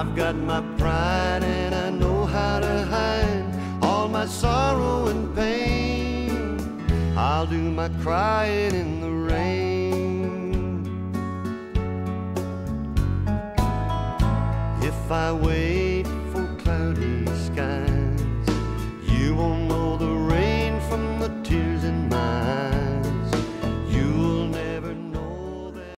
I've got my pride and I know how to hide all my sorrow and pain. I'll do my crying in the rain. If I wait